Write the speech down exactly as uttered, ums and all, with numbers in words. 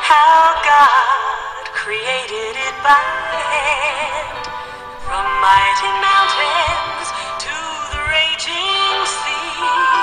how God created it by hand, from mighty mountains to the raging sea.